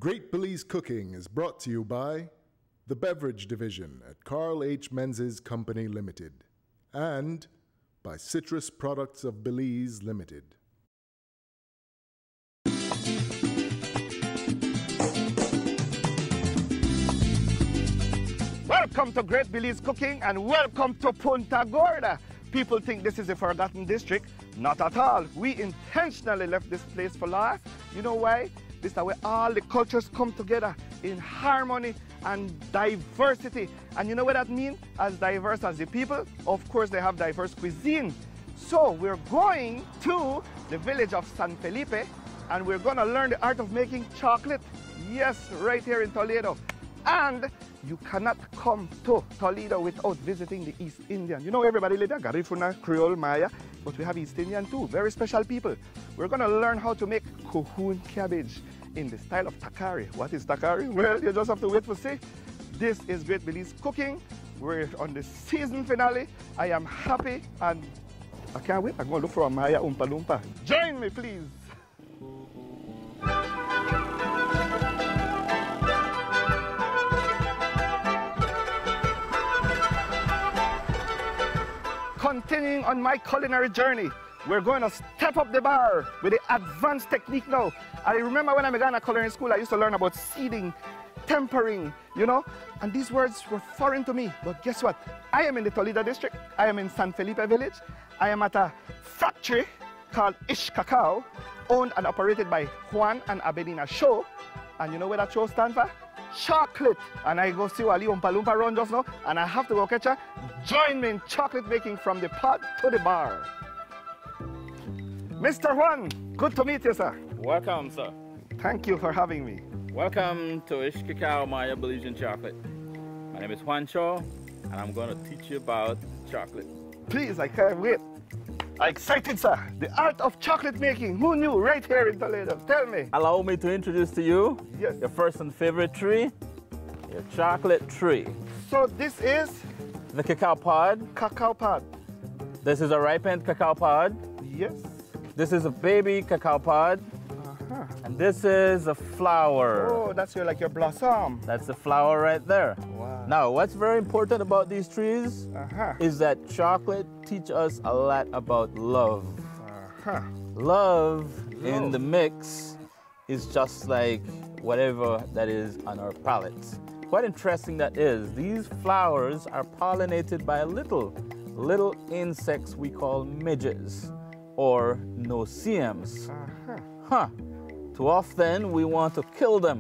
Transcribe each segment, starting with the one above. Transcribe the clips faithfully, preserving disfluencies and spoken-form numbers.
Great Belize Cooking is brought to you by the Beverage Division at Carl H. Menzies Company Limited and by Citrus Products of Belize Limited. Welcome to Great Belize Cooking and welcome to Punta Gorda. People think this is a forgotten district. Not at all. We intentionally left this place for last. You know why? This is where all the cultures come together in harmony and diversity. And you know what that means? As diverse as the people, of course they have diverse cuisine. So we're going to the village of San Felipe and we're going to learn the art of making chocolate. Yes, right here in Toledo. And you cannot come to Toledo without visiting the East Indian. You know everybody later, Garifuna, Creole, Maya, but we have East Indian too, very special people. We're gonna learn how to make Cohune Cabbage in the style of tacari. What is tacari? Well, you just have to wait to see. This is Great Belize Cooking. We're on the season finale. I am happy and I can't wait. I'm gonna look for a Maya Oompa Loompa. Join me, please. Continuing on my culinary journey, we're going to step up the bar with the advanced technique now. I remember when I began at culinary school, I used to learn about seeding, tempering, you know, and these words were foreign to me. But guess what? I am in the Toledo district. I am in San Felipe village. I am at a factory called Ish Cacao, owned and operated by Juan and Abedina Show. And you know what that show stands for? Chocolate. And I go see Wali Oompa Loompa run just now, and I have to go catch her. Join me in chocolate making from the pot to the bar. Mister Juan, good to meet you, sir. Welcome, sir. Thank you for having me. Welcome to Ish Cacao, Maya Belizean Chocolate. My name is Juancho, and I'm going to teach you about chocolate. Please, I can't wait. I'm excited, sir. The art of chocolate making. Who knew? Right here in Toledo. Tell me. Allow me to introduce to you yes. your first and favorite tree, your chocolate tree. So this is? The cacao pod. Cacao pod. This is a ripened cacao pod. Yes. This is a baby cacao pod. Uh-huh. And this is a flower. Oh, that's your, like your blossom. That's the flower right there. Wow. Now, what's very important about these trees uh-huh. is that chocolate teaches us a lot about love. Uh-huh. Love, love in the mix is just like whatever that is on our palates. Quite interesting that is. These flowers are pollinated by little, little insects we call midges or no-see-ums. Uh-huh. Huh. Too often we want to kill them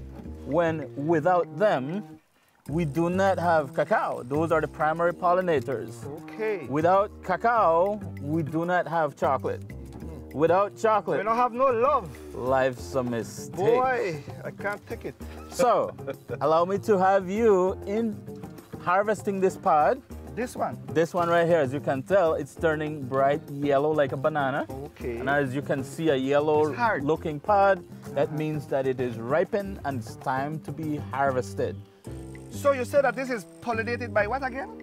when without them we do not have cacao. Those are the primary pollinators. Okay. Without cacao, we do not have chocolate. Without chocolate, we don't have no love. Life's a mistake. Boy, I can't take it. So, allow me to have you in harvesting this pod. This one? This one right here, as you can tell, it's turning bright yellow like a banana. Okay. And as you can see, a yellow looking pod, that means that it is ripened and it's time to be harvested. So you said that this is pollinated by what again?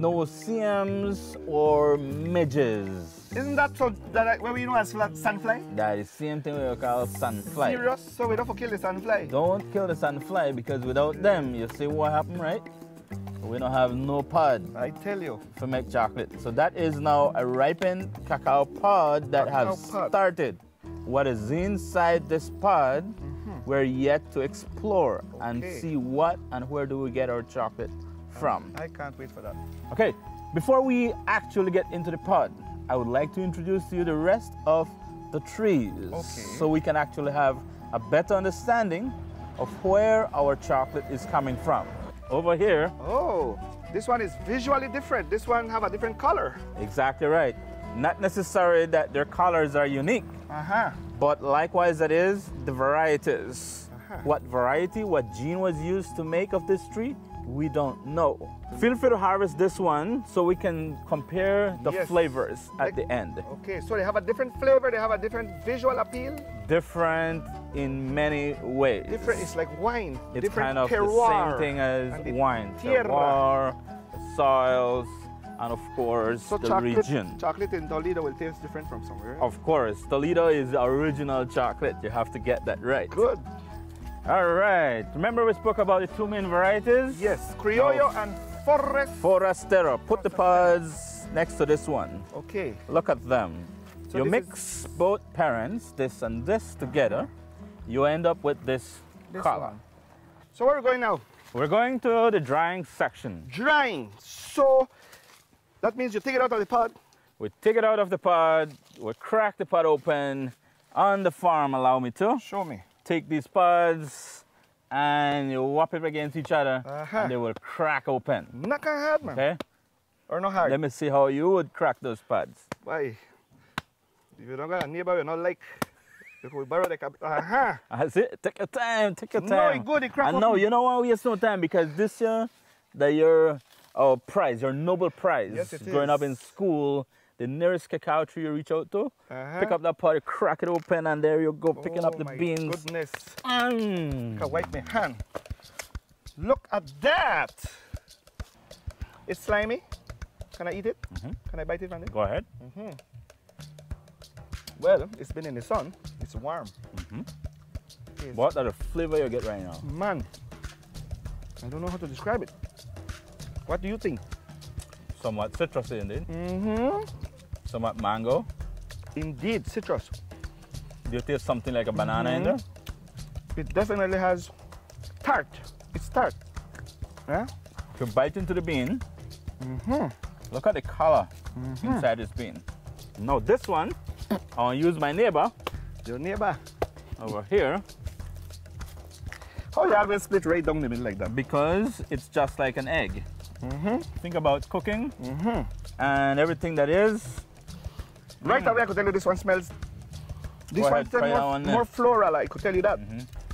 No-see-ums or midges. Isn't that so that what we know as sunfly? That is the same thing we call sunfly. Serious? So we don't kill the sunfly? Don't kill the sunfly because without them, you see what happened, right? We don't have no pod. I tell you. To make chocolate. So that is now a ripened cacao pod that cacao has pod. started. What is inside this pod, mm-hmm. we're yet to explore okay. and see what and where do we get our chocolate from. I can't wait for that. Okay, before we actually get into the pod, I would like to introduce to you the rest of the trees okay. so we can actually have a better understanding of where our chocolate is coming from. Over here. Oh, this one is visually different. This one have a different color. Exactly right. Not necessarily that their colors are unique, uh-huh. but likewise that is the varieties. Uh-huh. What variety, what gene was used to make of this tree, we don't know. Feel free to harvest this one so we can compare the yes. flavors at like, the end. Okay, so they have a different flavor, they have a different visual appeal? Different in many ways. Different, it's like wine. It's different kind of terroir. the same thing as wine. Tierra. Terroir, soils, and of course so the chocolate, region. Chocolate in Toledo will taste different from somewhere. Of course, Toledo is the original chocolate. You have to get that right. Good. All right. Remember we spoke about the two main varieties? Yes, Criollo and Forest. Forastero. Put the pods next to this one. Okay. Look at them. So you this mix is- both parents, this and this together, you end up with this, This color. one. So where are we going now? We're going to the drying section. Drying. So that means you take it out of the pod. We take it out of the pod, we crack the pod open. On the farm, allow me to. Show me. Take these pods and you whop it against each other Uh-huh. and they will crack open. Not kind of hard, man. Okay? Or no hard. Let me see how you would crack those pods. Why? If you don't got a neighbor, you not like. If we borrow the cap. Uh-huh. That's it. Take your time. Take your No, time. it good, it crack I know. open. You know why we waste no time? Because this year, that your our prize, your Nobel Prize, Yes, it growing up is. in school, the nearest cacao tree you reach out to, Uh-huh. pick up that pod, crack it open, and there you go, picking up Oh the my beans. Goodness. Mm. Can wipe my hand. Look at that. It's slimy. Can I eat it? Mhm. Can I bite it from there? Go ahead. Well, it's been in the sun. It's warm. Yes. What are the flavor you get right now? Man, I don't know how to describe it. What do you think? Somewhat citrusy indeed. Mm-hmm. Somewhat mango. Indeed, citrus. Do you taste something like a banana in there? It definitely has tart. It's tart. Yeah? If you bite into the bean, look at the color inside this bean. Now this one, I want to use my neighbor Your neighbor. over here How you always split right down the middle like that? because it's just like an egg. Think about cooking and everything that is. Right away, I could tell you this one smells. This Go one ahead, try smells that more, one then. more floral. I could tell you that.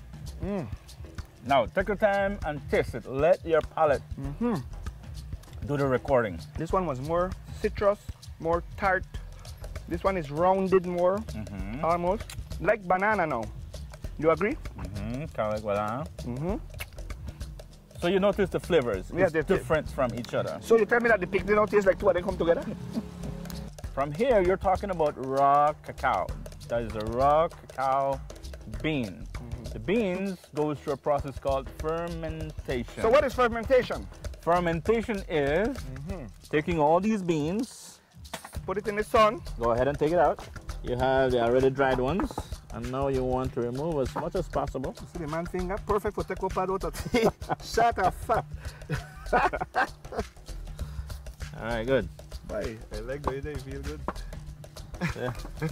Now take your time and taste it. Let your palate do the recording. This one was more citrus, more tart. This one is rounded more, almost like banana now. You agree? Mm, kind of like banana. Mm-hmm. So you notice the flavors. Yeah, it's they- they- different from each other. So you tell me that the picnic now tastes like two of them come together? From here, you're talking about raw cacao. That is a raw cacao bean. The beans goes through a process called fermentation. So what is fermentation? Fermentation is taking all these beans. Put it in the sun. Go ahead and take it out. You have the already dried ones, and now you want to remove as much as possible. See the man finger? Perfect for take up out of Shut up, fat. All right, good. Bye. I like the way they feel good. Yeah.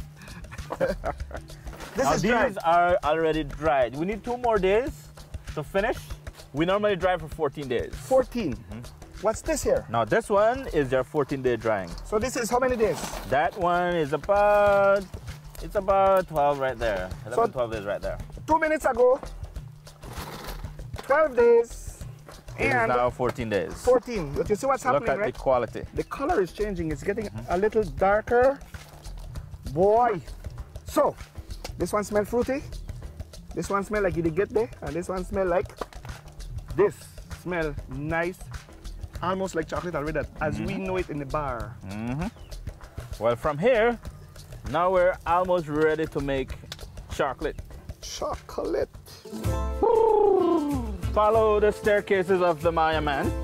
This Now is these dry. are already dried. We need two more days to finish. We normally dry for fourteen days. fourteen. What's this here? Now this one is your fourteen day drying. So this is how many days? That one is about, it's about twelve right there. eleven, So- twelve days right there. Two minutes ago, twelve days, This is and now fourteen days. fourteen. But you see what's Look happening, at right? the quality. The color is changing. It's getting a little darker. Boy. So, this one smell fruity. This one smell like you did get there. And this one smell like this. Smell nice. Almost like chocolate already, as we know it in the bar. Well, from here, now we're almost ready to make chocolate. Chocolate. Follow the staircases of the Mayan man.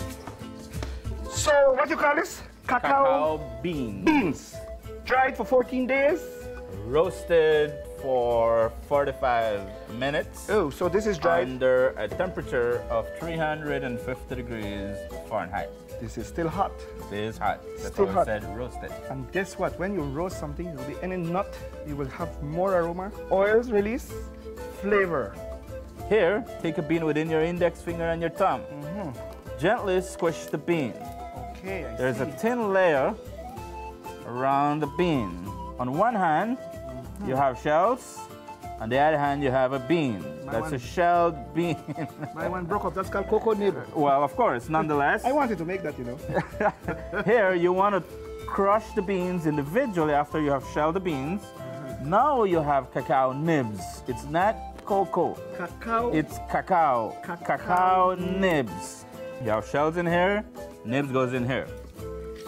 So, what you call this? Cacao, Cacao beans. beans. Dried for fourteen days. Roasted for forty-five minutes. Oh, so this is dried. Under a temperature of three hundred fifty degrees Fahrenheit. This is still hot. It is hot. That's Still why hot. we said roasted. And guess what? When you roast something, it will be any nut, you will have more aroma. Oils release flavor. Here, take a bean within your index finger and your thumb. Gently squish the bean. Okay, I There's see. a thin layer around the bean. On one hand, you have shells. On the other hand, you have a bean. My That's one- a shelled bean. My one broke up. That's called cocoa nib. Well, of course, nonetheless. I wanted to make that, you know. Here, you want to crush the beans individually after you have shelled the beans. Now you have cacao nibs. It's not cocoa. Cacao. It's cacao. Cacao Cacao nibs. You have shells in here, nibs goes in here.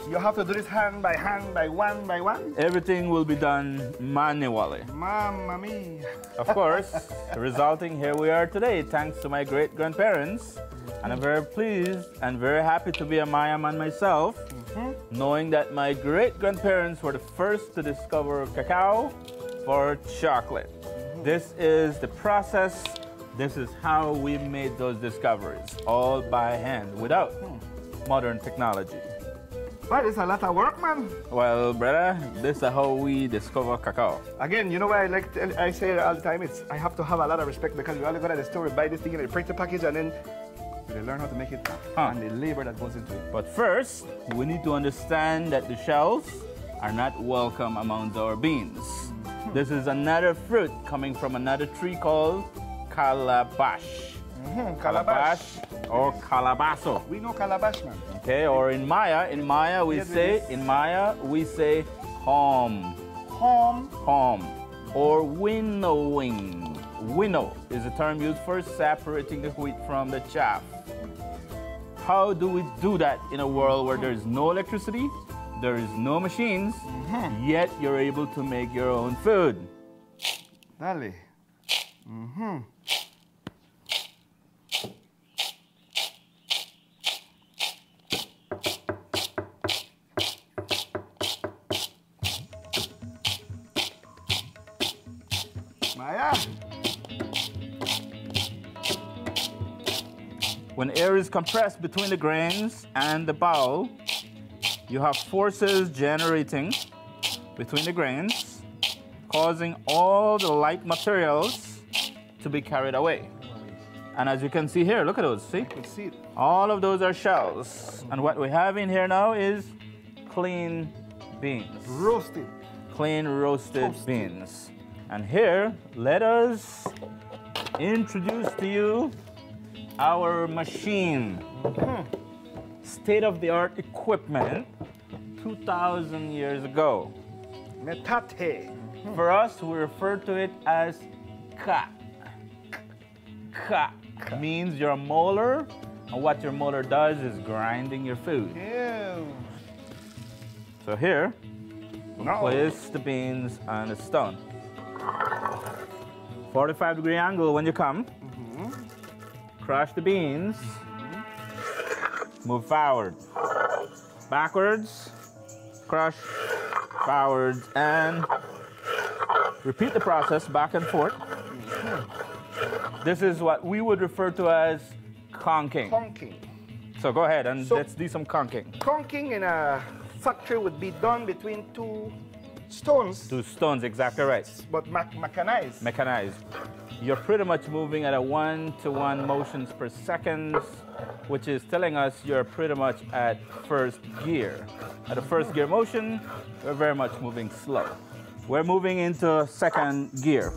You have to do this hand by hand, by one by one? Everything will be done manually. Mamma mia. Of course, resulting here we are today, thanks to my great-grandparents. And I'm very pleased and very happy to be a Mayan man myself, mm-hmm. knowing that my great-grandparents were the first to discover cacao for chocolate. Mm-hmm. This is the process. This is how we made those discoveries, all by hand, without mm. modern technology. But it's a lot of work, man. Well, brother, this is how we discover cacao. Again, you know why I like to, I say it all the time, it's I have to have a lot of respect because we all go to the store, buy this thing, and they print the package, and then they learn how to make it huh. and the labor that goes into it. But first, we need to understand that the shells are not welcome amongst our beans. Mm-hmm. This is another fruit coming from another tree called calabash. Mm-hmm. Calabash. Calabash or calabazo. We know calabash, man. Okay, or in Maya, in Maya we yes, say, in Maya we say hom. Hom. Hom. Or winnowing. Winnow is a term used for separating the wheat from the chaff. How do we do that in a world where there is no electricity, there is no machines, mm-hmm. yet you're able to make your own food? Dale. Mm-hmm. Maya. When air is compressed between the grains and the bowl, you have forces generating between the grains, causing all the light materials to be carried away. And as you can see here, look at those, see? I can see it. All of those are shells. And what we have in here now is clean beans. Roasted. Clean roasted Toasted. beans. And here, let us introduce to you our machine. Mm-hmm. State-of-the-art equipment two thousand years ago. Metate. Mm-hmm. For us, we refer to it as ka. Ka means your molar, and what your molar does is grinding your food. Ew. So here, we no. place the beans on the stone. forty-five degree angle when you come. Mm-hmm. Crush the beans. Mm-hmm. Move forward. Backwards. Crush. Forwards. And repeat the process back and forth. Mm-hmm. This is what we would refer to as conking. Conking. So go ahead and so, let's do some conking. Conking in a factory would be done between two stones. Two stones, exactly right. But me mechanized. Mechanized. You're pretty much moving at a one to one motions per second, which is telling us you're pretty much at first gear. At a first gear motion, we're very much moving slow. We're moving into second gear.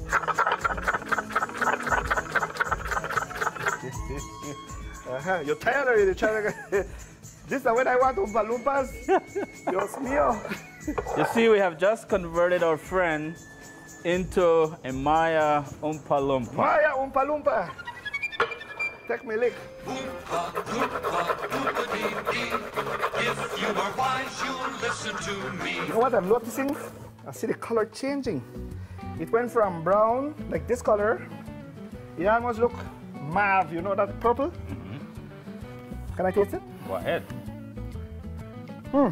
Uh-huh. You're tired already trying to... This is when I want Oompa Loompas. Dios mío. You see, we have just converted our friend into a Maya Oompa Loompa. Maya Oompa Loompa. Take me lick. Oompa, Loompa, Loompa dee dee. If you are wise, you'll listen to me. You know what I'm noticing? I see the color changing. It went from brown, like this color. It almost look mauve. You know that purple? Mm-hmm. Can I taste it? Go ahead. Hmm.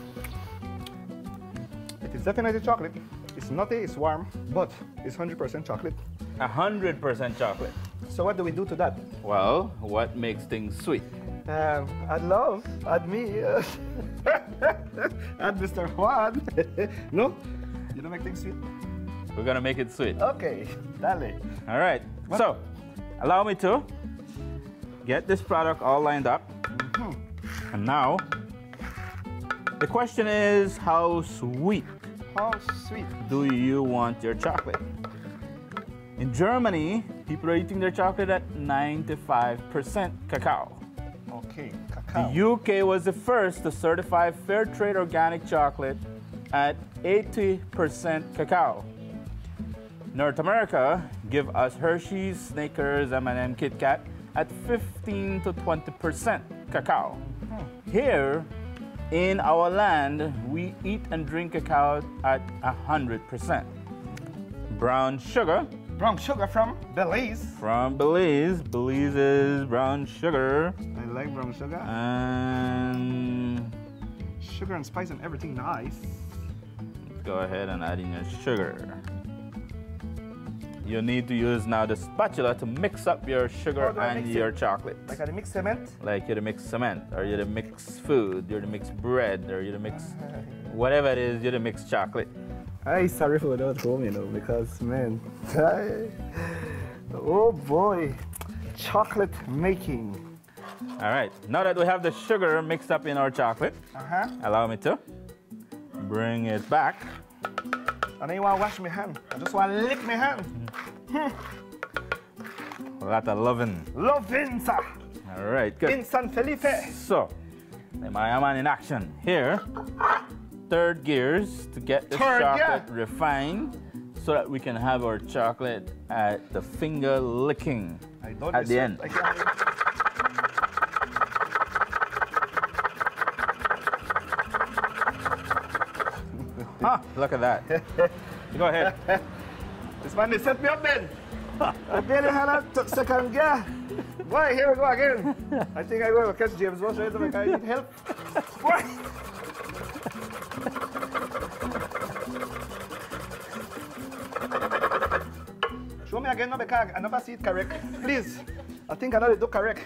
It is definitely chocolate. It's nutty, it's warm, but it's one hundred percent chocolate. one hundred percent chocolate. So what do we do to that? Well, what makes things sweet? Um, add love, add me, uh, add Mister Juan. No? You don't make things sweet? We're gonna make it sweet. Okay, dale. All right, what? So allow me to get this product all lined up. Mm-hmm. And now, the question is, how sweet? How sweet do you want your chocolate? In Germany, people are eating their chocolate at ninety-five percent cacao. Okay, cacao. The U K was the first to certify fair trade organic chocolate at eighty percent cacao. North America give us Hershey's, Snickers, M and M, Kit Kat at fifteen to twenty percent cacao. Mm-hmm. Here, in our land, we eat and drink cacao at one hundred percent. Brown sugar. Brown sugar from Belize. From Belize. Belize is brown sugar. I like brown sugar. And Sugar and spice and everything nice. go ahead and add in your sugar. You need to use now the spatula to mix up your sugar How do I and mix your it? chocolate. Like I mix cement. Like you're to mix cement, or you're to mix food, you're to mix bread, or you're to mix whatever it is, you're to mix chocolate. I sorry for without home, you know, because man, oh boy, chocolate making. All right, now that we have the sugar mixed up in our chocolate, Uh-huh. allow me to bring it back. And then you want to wash my hand. I just want to lick my hand. A lot of loving. Loving, sir. All right, good. In San Felipe. So, the Mayan man in action here. Third gears to get the Third chocolate gear. refined so that we can have our chocolate at the finger licking I don't at the end. I can't- Huh, look at that. Go ahead. This man, they set me up then. I barely had a t- second gear. Boy, here we go again. I think I'm going to catch James Ross right away. I need help. Boy. Show me again, no, because I never see it correct. Please. I think I know they do correct.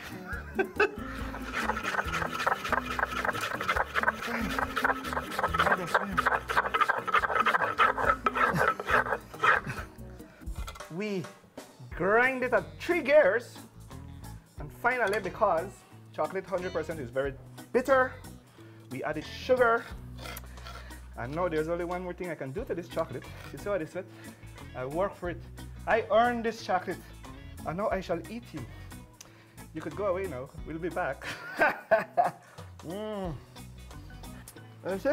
We grind it at three gears, and finally, because chocolate one hundred percent is very bitter, we added sugar. And now there's only one more thing I can do to this chocolate. You see what I said? I work for it. I earned this chocolate, and now I shall eat you. You could go away now. We'll be back. mm. You see?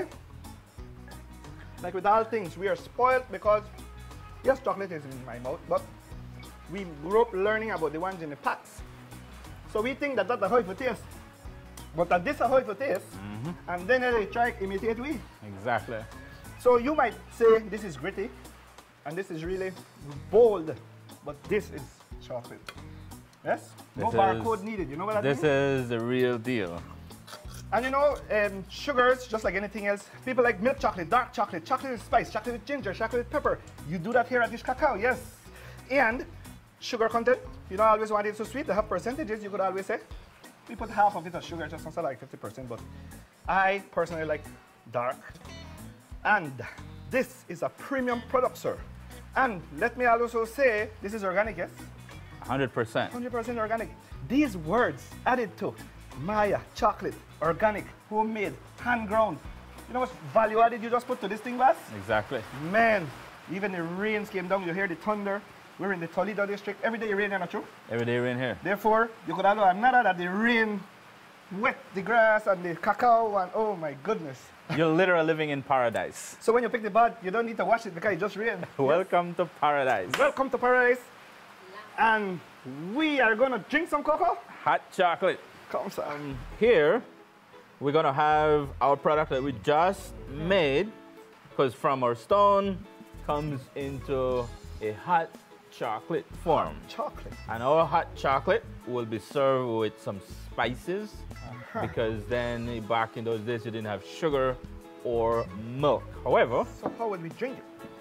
Like with all things, we are spoiled because, yes, chocolate is in my mouth, but we grew up learning about the ones in the packs. So we think that that's how it tastes. But that this is how it tastes, Mm-hmm. and then they try to imitate we. Exactly. So you might say this is gritty, and this is really bold, but this is chocolate. Yes? No This barcode is- needed, you know what I This mean? is the real deal. And you know, um, sugars, just like anything else, people like milk chocolate, dark chocolate, chocolate with spice, chocolate with ginger, chocolate with pepper. You do that here at Dish Cacao, yes. And sugar content, you don't always want it so sweet. They have percentages, you could always say. We put half of it as sugar, just not like fifty percent, but I personally like dark. And this is a premium product, sir. And let me also say, this is organic, yes? one hundred percent. one hundred percent organic. These words added to Maya, chocolate, organic, homemade, hand ground. You know what value added you just put to this thing, Bas? Exactly. Man, even the rains came down, you hear the thunder. We're in the Toledo district. Every day it rains, not true? Every day we're in here. Therefore, you could have another that the rain wet the grass and the cacao and oh my goodness. You're literally living in paradise. So when you pick the bud, you don't need to wash it because it just rained. Welcome to paradise. Welcome to paradise. And we are gonna drink some cocoa. Hot chocolate. Come, sir. Here, we're gonna have our product that we just made, because from our stone comes into a hot chocolate form. Chocolate. And our hot chocolate will be served with some spices, Uh-huh. because then back in those days you didn't have sugar or milk. However, So how would we drink it?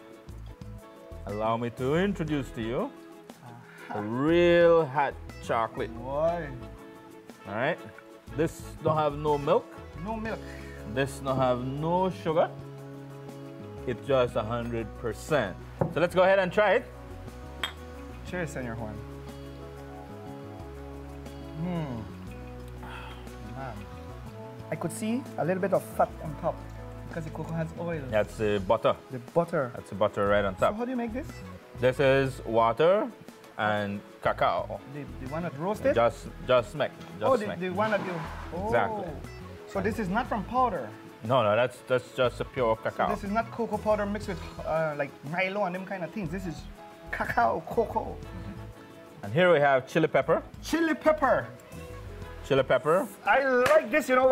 allow me to introduce to you a real hot chocolate. Why? All right, this don't have no milk. No milk. This don't have no sugar. It's just one hundred percent. So let's go ahead and try it. Cheers, Senor Juan. Hmm. Man. I could see a little bit of fat on top because the cocoa has oil. That's the butter. The butter. That's the butter right on So top. how do you make this? This is water and cacao. The, the one that roasted? Just, just smack. Just oh, the, smack. the one that you... Oh. Exactly. So this is not from powder. No, no, that's that's just a pure cacao. This is not cocoa powder mixed with uh, like Milo and them kind of things. This is cacao, cocoa. And here we have chili pepper. Chili pepper. Chili pepper. I like this, you know why?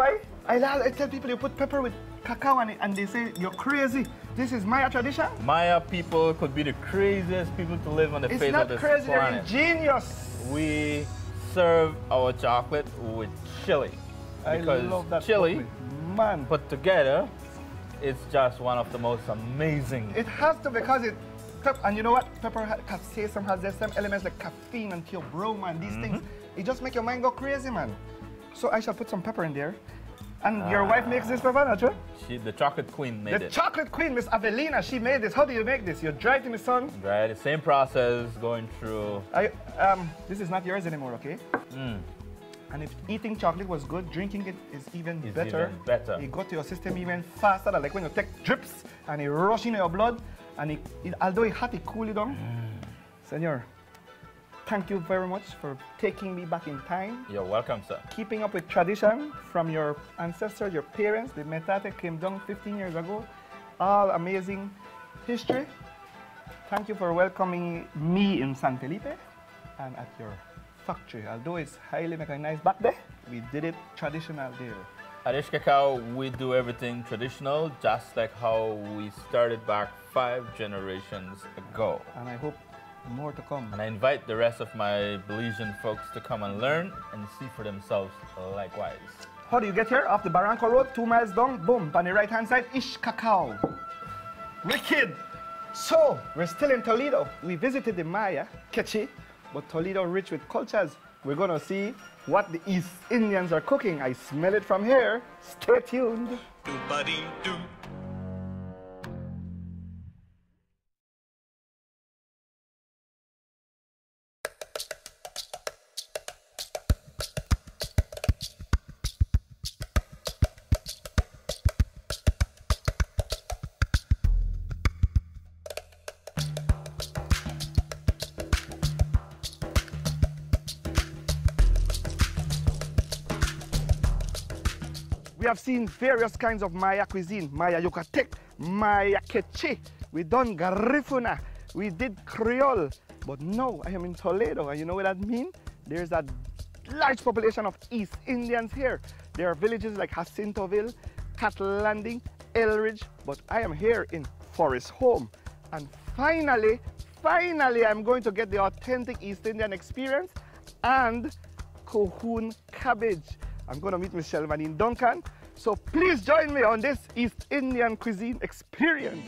I, I tell people you put pepper with cacao on it and they say you're crazy. This is Maya tradition? Maya people could be the craziest people to live on the It's face not of this crazy, they're planet. ingenious. We serve our chocolate with chili. Because I love that chili chocolate. Man. put together, it's just one of the most amazing. It has to because it, pep, and you know what? Pepper ha- capsaicin has the same elements like caffeine and theobroma and these Mm-hmm. things. It just make your mind go crazy, man. So I shall put some pepper in there. And your wife makes this pepper, not true? She, the chocolate queen made The it. chocolate queen, Miss Avelina, she made this. How do you make this? You dry it in the sun. Right, the same process going through. I, um, this is not yours anymore, okay? Mm. And if eating chocolate was good, drinking it is even It's better. even better. It go to your system even faster. Than like when you take drips and it rush into your blood, and it, it, although it hot, it cool it down. Mm. Senor, thank you very much for taking me back in time. You're welcome, sir. Keeping up with tradition from your ancestors, your parents. The metate came down fifteen years ago. All amazing history. Thank you for welcoming me in San Felipe and at your factory. Although it's highly mechanized back there, we did it traditional there. At Ish Cacao, we do everything traditional, just like how we started back five generations ago. And I hope more to come. And I invite the rest of my Belizean folks to come and learn and see for themselves likewise. How do you get here? Off the Barranco Road, two miles down, boom, on the right hand side, Ish Cacao. Wicked! So, we're still in Toledo. We visited the Maya, Kechi, but Toledo rich with cultures. We're gonna see what the East Indians are cooking. I smell it from here. Stay tuned. Do-ba-dee-doo. We have seen various kinds of Maya cuisine. Maya Yucatec, Maya Quechua. We done Garifuna. We did Creole. But now I am in Toledo, and you know what that means? There's a large population of East Indians here. There are villages like Jacintoville, Cattle Landing, Elridge, but I am here in Forest Home. And finally, finally, I'm going to get the authentic East Indian experience and Cohune Cabbage. I'm going to meet Miss Shelvanine Duncan. So please join me on this East Indian cuisine experience.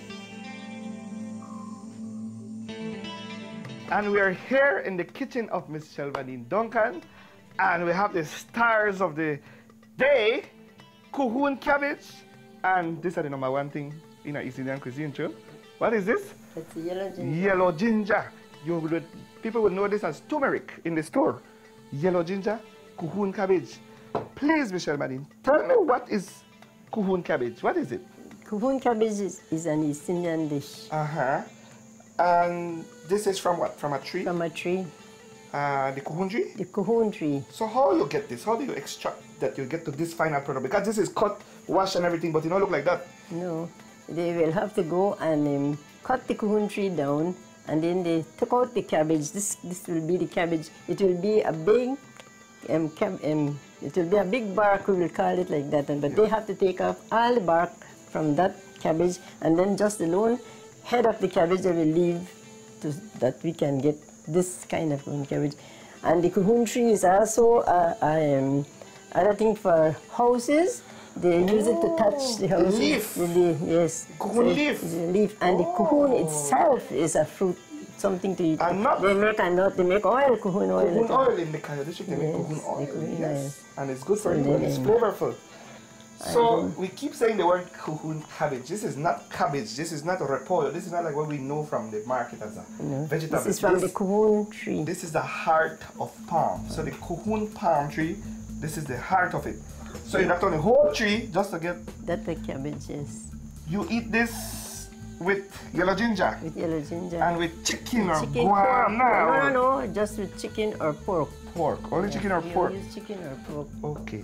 And we are here in the kitchen of Miss Shelvanine Duncan. And we have the stars of the day, Cohune Cabbage. And this is the number one thing in our East Indian cuisine, too. What is this? It's yellow ginger. Yellow ginger. You would, people would know this as turmeric in the store. Yellow ginger, Cohune cabbage. Please, Miss Shelvanine, tell me what is Cohune cabbage? What is it? Cohune cabbage is, is an East Indian dish. Uh-huh. And this is from what? From a tree? From a tree, Uh, the cohune tree? the cohune tree. So how you get this? How do you extract that you get to this final product? Because this is cut, washed and everything, but it don't look like that. No, they will have to go and um, cut the cohune tree down, and then they took out the cabbage. This this will be the cabbage. It will be a big, um, cab, um, it will be a big bark. We will call it like that. And but they have to take off all the bark from that cabbage, and then just the lone head of the cabbage they will leave, to, that we can get this kind of cohune cabbage. And the cohune tree is also a, a, um, other thing for houses. They use it to touch the house. leaf. The leaf, yes. Cohune So leaf. it's a leaf. And the cohune itself is a fruit, something to eat. And nut. They make a nut, they make oil, cohune oil. Cohune oil in the Kaya district, they make Yes, cohune oil. the cohune Yes. oil. And it's good for So you and it's then- flavorful. So we keep saying the word cohune cabbage. This is not cabbage. This is not a repollo. This is not like what we know from the market as a No, vegetable. this is from the This- cohune tree. This is the heart of palm. So the cohune palm tree, this is the heart of it. So you have to on the whole tree just to get, That's the cabbage, yes. you eat this with yellow ginger With yellow ginger. and with chicken or chicken, pork. guana No, or no, no, just with chicken or pork. pork. Only chicken or You pork. use chicken or pork. Okay.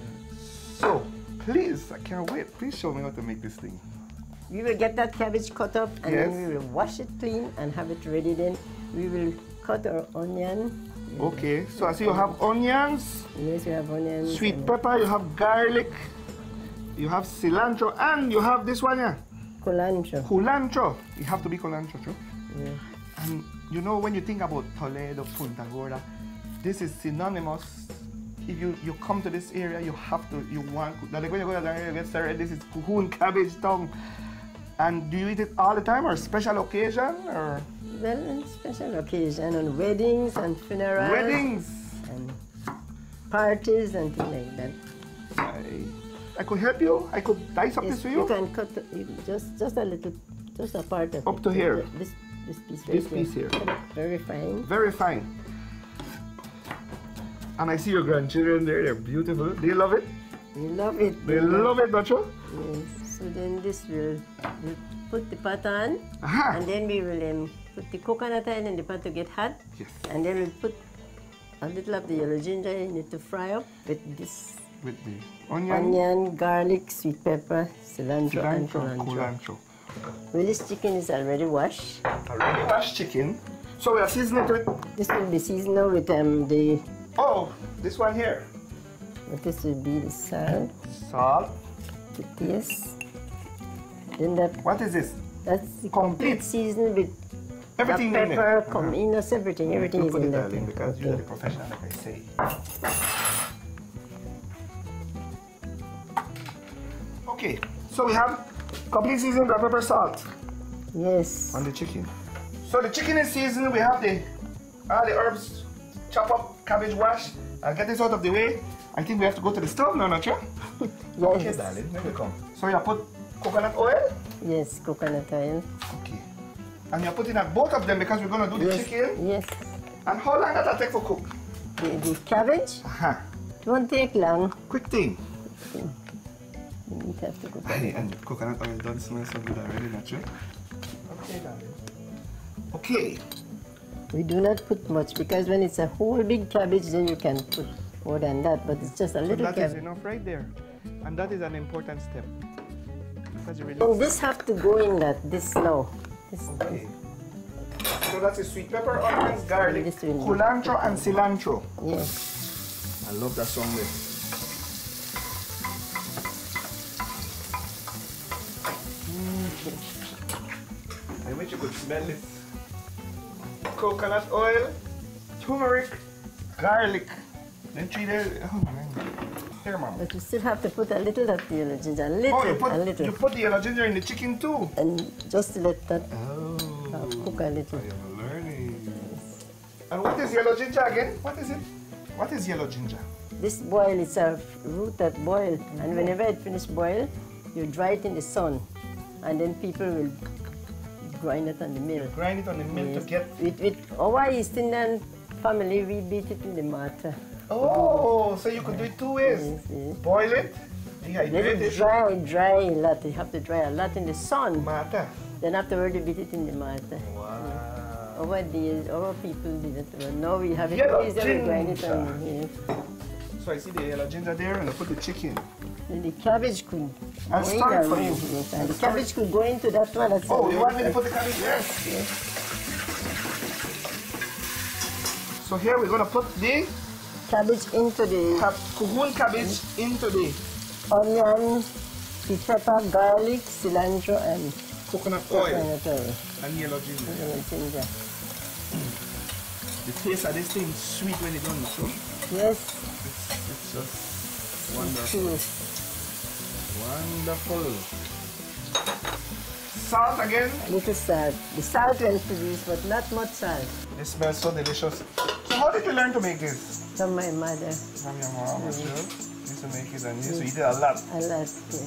So please, I can't wait. Please show me how to make this thing. We will get that cabbage cut up, and Yes. then we will wash it clean and have it ready. Then we will cut our onion. Okay. So I see you have onions, Yes, we have onions. sweet and pepper, you have garlic, you have cilantro, and you have this one here. Culantro. Culantro. You have to be culantro, true? Yeah. And you know, when you think about Toledo, Punta Gorda, this is synonymous. If you, you come to this area, you have to, you want, like when you go down here, you get started, this is Cohune Cabbage tongue. And do you eat it all the time, or special occasion, or? Well, on special occasion, on weddings and funerals. Weddings. And parties and things like that. I, I could help you. I could dice up Yes, this for you you. can cut the, you just just a little, just a part of Up it. to here. This this piece right This piece here. Very fine. Very fine. And I see your grandchildren there. They're beautiful. Do you love it? We love it. They love it, don't you? Yes. So then this will we'll put the pot on, Aha. and then we will um, put the coconut oil in the pot to get hot. Yes. And then we'll put a little of the yellow ginger in it to fry up with this With the onion, onion, garlic, sweet pepper, cilantro, and cilantro, culantro. culantro. Well, this chicken is already washed. Already washed chicken. So we are seasoning it with, This will be seasoned now with um, the, oh, this one here. this will be the salt, Salt. the taste. Then that, What is this? that's the Complete. complete season with Everything black in it. pepper, comino, everything, everything is Put in it there. darling, because you're the professional, like I say. Okay, so we have complete seasoned black pepper, salt Yes. on the chicken. So the chicken is seasoned. We have the all the herbs, chop up, cabbage wash. I'll get this out of the way. I think we have to go to the stove now, not you? Okay, Yes. darling, here we come. So you put coconut oil. Yes, coconut oil. Okay. And you're putting at both of them because we're gonna do the Yes. chicken. Yes. And how long does that take for cook? The, the cabbage Uh-huh. won't take long. Quick thing. You have to cook. Hey, and the coconut oil don't smell so good already, not you? Okay, darling. Okay. We do not put much because when it's a whole big cabbage, then you can put more than that. But it's just a So little that is cabbage. enough right there. And that is an important step. Because you really... And this have to go in that, this now. This, Okay. So that's the sweet pepper, onions, garlic, This will- culantro, and cilantro. Yes. I love that song there. I wish you could smell it. Coconut oil, turmeric, garlic. Then three there. Oh man. Here, mom. But you still have to put a little of the yellow ginger, a little, Oh, you put, a little. you put the yellow ginger in the chicken too. And just to let that Oh. uh, cook a little. I am learning. And what is yellow ginger again? What is it? What is yellow ginger? This boil, it's a root that boil. And whenever it finish boil, you dry it in the sun. And then people will grind it on the mill. Grind it on the mill Yes. to get. With, with our East Indian family, we beat it in the mortar. Oh, so you could do it two ways. Yes, yes. Boil it, Let dehydrate it it, dry, dry a lot. You have to dry a lot in the sun. mata. Then afterward, you beat it in the mortar. Wow. Over the our people did it. Well, now we have it Yellow easier. We grind it ginger. on. Yes. So I see the yellow ginger there, and I put the chicken. And the cabbage could I'll go in start it and for you. move, yes. And the cabbage could go into that one. That's Oh, a- you want me to put the cabbage there? Yes. So here we're gonna put the Cabbage into the cap- Cohune cabbage into the onion, the pepper, garlic, cilantro, and coconut oil coconut oil. and yellow ginger. And ginger. The taste of this thing is sweet when it's done, so Yes. it's, it's just wonderful. True. Wonderful. Salt again. Little salt. The salt will produce, but not much salt. This smells so delicious. So how did you learn to make this? From my mother. From your mom, mm -hmm. You used to make it and you used to eat it a lot. A lot. Yes.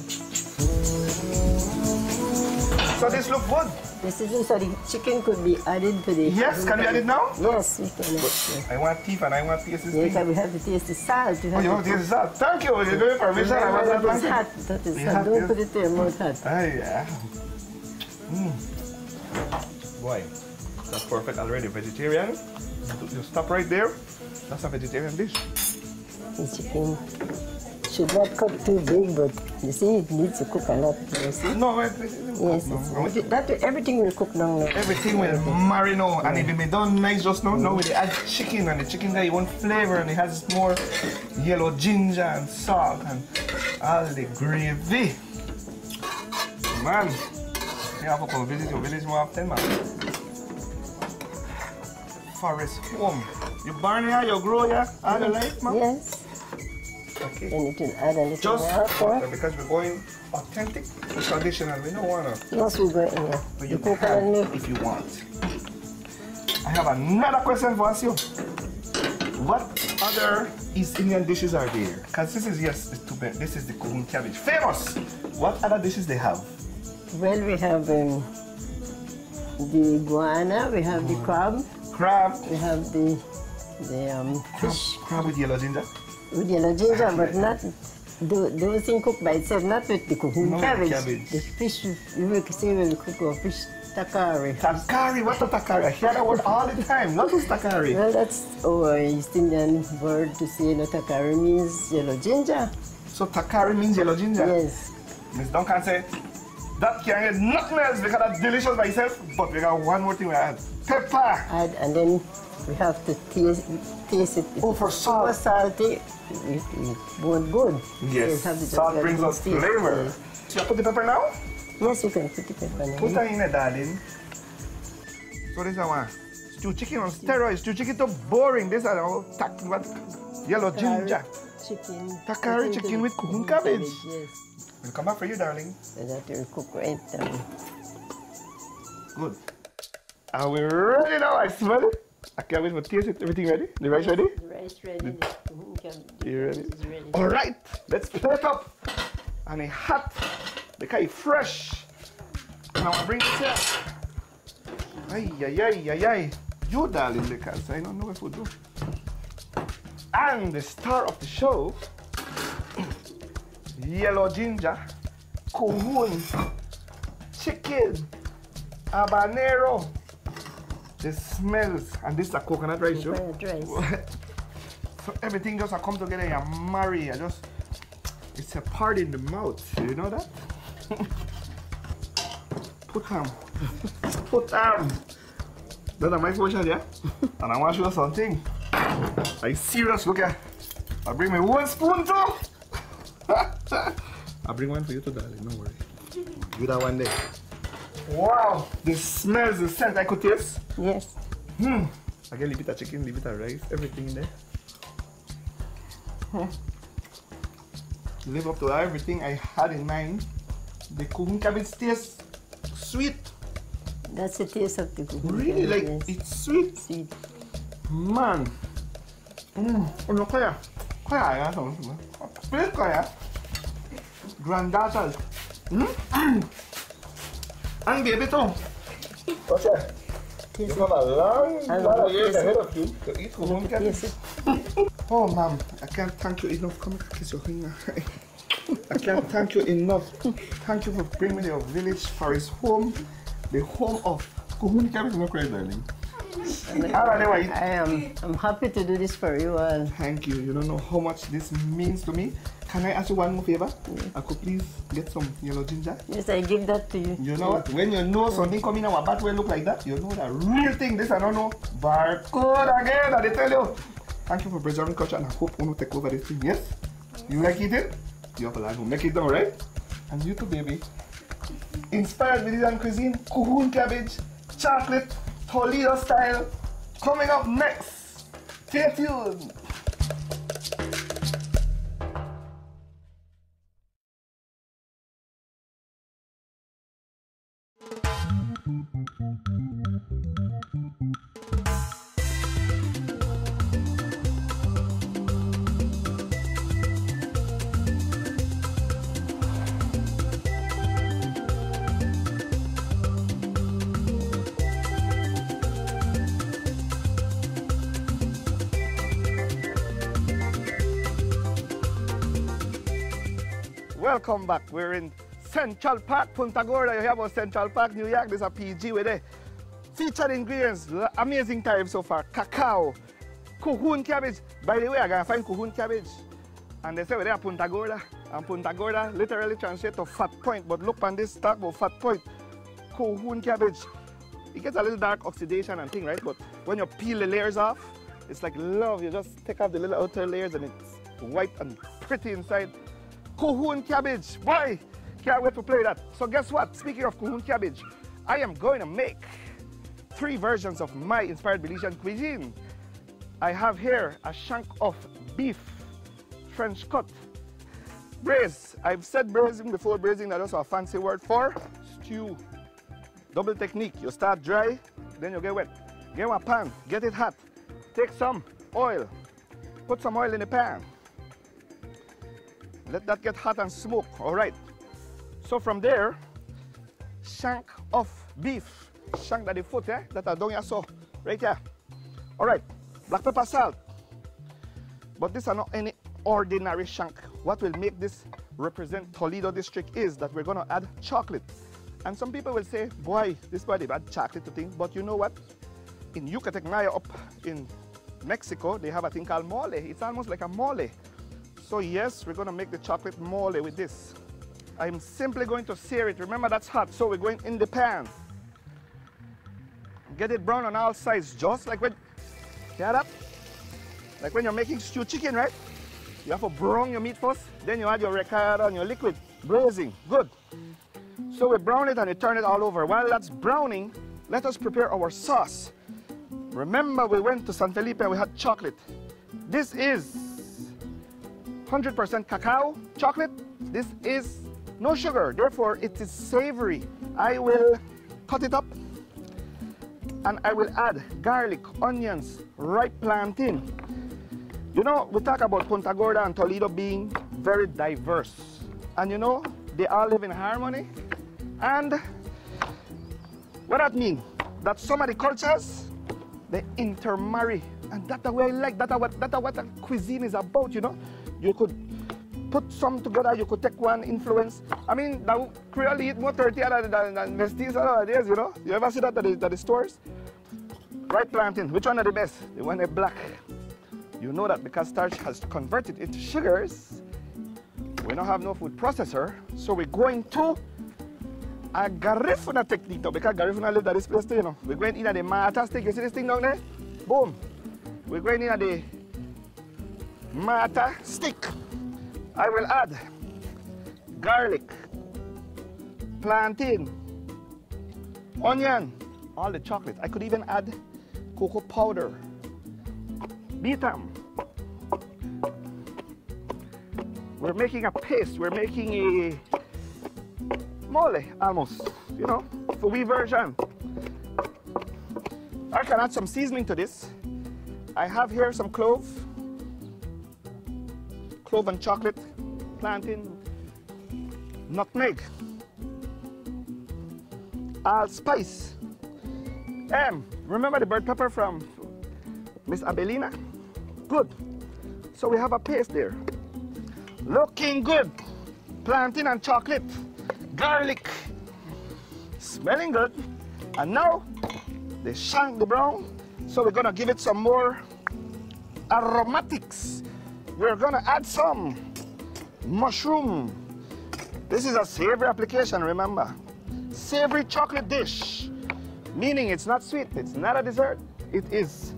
So this look good. This is so the chicken could be added to the. Yes, can we add it now? Yes, we can. Yes, I want teeth and I want taste this yes, thing. we have to taste the salt. You Oh, have you to want to taste the salt? Thank you. You're doing permission. I was not That is planning. hot. That is Yeah, hot. Don't yes. put it there, more hot. Ah, yeah. Mm. Boy, that's perfect already. Vegetarian. You stop right there. That's a vegetarian dish. The chicken should not cook too big, but you see, it needs to cook a lot. You see? No, it, it, Yes, no, it's, no, it, that everything will cook down now. everything will marry now, and if it be done nice just now, now we add chicken, and the chicken there you want flavor, and it has more yellow ginger and salt and all the gravy. Man, you have to come visit your village more often, man. Forest home. You born here, you grow here, all your life, man? Yes. Okay. Then it will add a little Just more for butter, because we're going authentic, traditional. We don't wanna. Yes, we go in here. But The you coconut can milk. if you want. I have another question for us you. What other East Indian dishes are there? Because this is yes, it's too bad. This is the Cohune Cabbage, famous. What other dishes they have? Well, we have um, the guana, we have the crab, Crab, we have the the um, crab, fish crab with yellow ginger. with yellow ginger, but not tho- those things cooked by itself, not with the Cohune No, cabbage. cabbage. The fish, you will say when we cook our fish tacari. Tacari, what's a tacari? I hear that word all the time. What is tacari? Well, that's our East Indian word to say no tacari means yellow ginger. So tacari means yellow ginger. Yes. Miss Duncan say that can't get nothing else because that's delicious by itself. But we got one more thing we add. Pepper. Add, and then we have to taste, taste it. Oh, for salt. Super salty, it, it won't good. Yes, So it has to just salt get brings good us taste. flavor. Yes. So you put the pepper now? Yes, you can put the pepper now. Put that in there, darling. So this is one. Stew chicken on steroids. Stew chicken too boring. This is all tac what yellow ginger. Chicken. Takari chicken with Cohune cabbage. Yes. We'll come back for you, darling. So that will cook right down. Good. Are we ready now? I smell it. I can't wait for taste it. Everything ready? The rice ready? The rice ready. The Cohune cabbage You ready? is ready. All right. Let's plate up. And it's hot. Because it's fresh. Now I bring it here. Ay, ay, ay, ay, ay. You, darling, because I don't know if we do. And the star of the show, yellow ginger, Cohune, chicken, habanero. The smells, and this is a coconut rice, too. Coconut rice. So everything just a come together and marry. I just, it's a party in the mouth. You know that? Put ham. Put ham. That's my portion, yeah? And I want to show you something. Are you serious? Look at. I bring me one spoon too. I'll bring one for you too, darling. Don't worry. Do that one day. Wow, the smells, the scent I could taste. Yes. Hmm. I can leave it a chicken, leave it a rice, everything in there. Hmm. Live up to everything I had in mind. The Cohune cabbage tastes sweet. That's the taste of the Cohune Really, like cabbage, yes. it's sweet. Sweet. Man. Mm. Oh no, kaya. Kaya ya, so. Please kaya. Granddaughters. Mm. And baby too. What's that? You have a long, I lot love of years this. ahead of you to eat Cohune cabbage. Taste it. Oh, ma'am, I can't thank you enough. Come and kiss your finger. I can't thank you enough. Thank you for bringing me to your village, forest home, the home of Cohune cabbage. No crazy, darling. All right, anyway. I am I'm happy to do this for you all. Thank you. You don't know how much this means to me. Can I ask you one more favor? I could please get some yellow ginger? Yes, I give that to you. You know what? When you know something coming out of a bad way look like that, you know the real thing. This I don't know. Barcode again, I tell you. Thank you for preserving culture, and I hope you will take over this thing. Yes? You like eating? You have a lot to make it down, right? And you too, baby. Inspired Belizean cuisine, Cohune cabbage, chocolate, Toledo style. Coming up next. Stay tuned. Welcome back. We're in Central Park, Punta Gorda. You hear about Central Park, New York. There's a P G with it. Featured ingredients, amazing time so far. Cacao, Cohune cabbage. By the way, I'm gonna find Cohune cabbage And they say we're there Punta Gorda. And Punta Gorda literally translates to fat point. But look on this talk about fat point. Cohune cabbage. It gets a little dark oxidation and thing, right? But when you peel the layers off, it's like love. You just take off the little outer layers and it's white and pretty inside. Cohune cabbage. Boy, can't wait to play that. So guess what? Speaking of Cohune cabbage, I am going to make three versions of my inspired Belizean cuisine. I have here a shank of beef, French cut, braise. I've said braising before. Braising, that's also a fancy word for stew. Double technique. You start dry, then you get wet. Get one pan, get it hot. Take some oil, put some oil in the pan. Let that get hot and smoke. All right. So from there, shank of beef, shank that the foot, eh? That I don't ya saw right here. All right. Black pepper, salt. But these are not any ordinary shank. What will make this represent Toledo district is that we're going to add chocolate. And some people will say, boy, this body add chocolate to things. But you know what? In Yucatec Maya up in Mexico, they have a thing called mole. It's almost like a mole. So yes, we're going to make the chocolate mole with this. I'm simply going to sear it. Remember, that's hot. So we're going in the pan. Get it brown on all sides, just like when, hear that? Like when you're making stewed chicken, right? You have to brown your meat first, then you add your ricotta and your liquid. Braising, good. So we brown it and we turn it all over. While that's browning, let us prepare our sauce. Remember, we went to San Felipe and we had chocolate. This is one hundred percent cacao chocolate. This is no sugar, therefore it is savory. I will cut it up and I will add garlic, onions, ripe plantain. You know, we talk about Punta Gorda and Toledo being very diverse. And you know, they all live in harmony. And what that means? That some of the cultures, they intermarry. And that's the way I like, that's what, that's what the cuisine is about, you know. You could put some together, you could take one influence. I mean, the Creole eat more tortilla than, than, than mestizo nowadays, you know. You ever see that at the, at the stores? Ripe plantain, which one are the best? The one that's black. You know that because starch has converted into sugars. We don't have no food processor, so we're going to a garifuna technique now, because garifuna live at this place too, you know. We're going in at the mata stick. You see this thing down there? Boom. We're going in at the mata stick. I will add garlic, plantain, onion, all the chocolate. I could even add cocoa powder. Beat them. We're making a paste. We're making a mole, almost, you know, for we version. I can add some seasoning to this. I have here some clove, clove and chocolate, plantain, nutmeg, allspice. Um, remember the bird pepper from Miss Abelina? Good. So we have a paste there. Looking good. Plantain and chocolate. Garlic. Smelling good. And now, they shank the brown. So we're gonna give it some more aromatics. We're gonna add some mushroom. This is a savory application, remember. Savory chocolate dish. Meaning it's not sweet, it's not a dessert. It is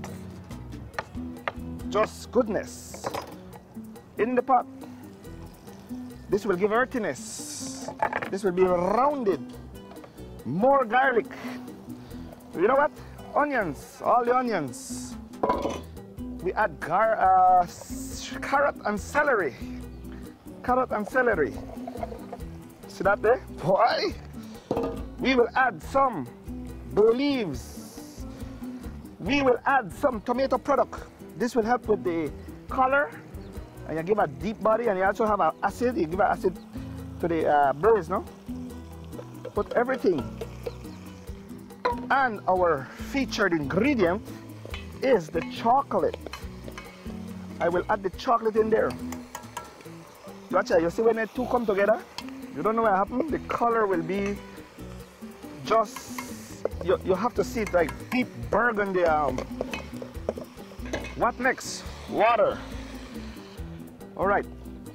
just goodness in the pot. This will give earthiness. This will be rounded. More garlic. You know what? Onions, all the onions. We add gar uh, carrot and celery. Carrot and celery. See that there? Why? We will add some bay leaves. We will add some tomato product. This will help with the color, and you give a deep body, and you also have an acid. You give an acid to the uh, braise, no? Put everything. And our featured ingredient is the chocolate. I will add the chocolate in there. Gotcha. You see when the two come together, you don't know what happened. The color will be just, you, you have to see it like deep burgundy. Um, what next? Water. All right.